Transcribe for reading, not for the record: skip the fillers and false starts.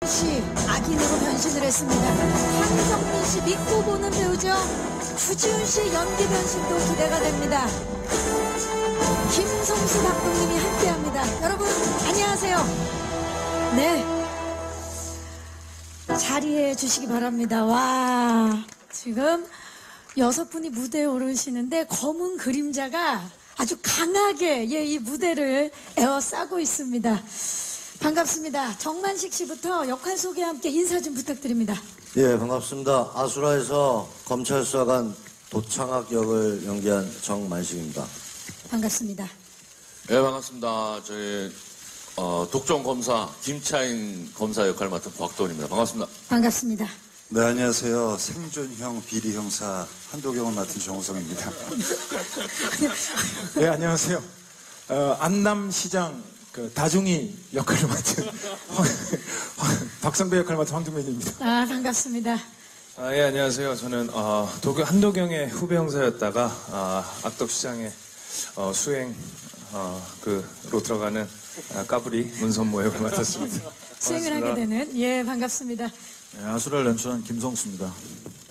씨 악인으로 변신을 했습니다. 황정민 씨 믿고 보는 배우죠. 추지훈 씨 연기 변신도 기대가 됩니다. 김성수 감독님이 함께합니다. 여러분 안녕하세요. 네, 자리해 주시기 바랍니다. 와, 지금 6분이 무대에 오르시는데 검은 그림자가 아주 강하게 이 무대를 에워싸고 있습니다. 반갑습니다. 정만식 씨부터 역할 소개와 함께 인사 좀 부탁드립니다. 예, 반갑습니다. 아수라에서 검찰 수사관 도창학 역을 연기한 정만식입니다. 반갑습니다. 네, 반갑습니다. 저희 독점 검사 김차인 검사 역할 맡은 곽도원입니다. 반갑습니다. 반갑습니다. 네, 안녕하세요. 생존형 비리 형사 한도경을 맡은 정우성입니다. 네, 안녕하세요. 안남시장 다중이 역할을 맡은 박성배 역할을 맡은 황동민입니다. 아, 반갑습니다. 예, 안녕하세요. 저는 한도경의 후배 형사였다가 악덕시장의 수행로 들어가는 까불이 문선모 역을 맡았습니다. 수행을 하게 되는, 예, 반갑습니다. 네, 아수라를 연출한 김성수입니다.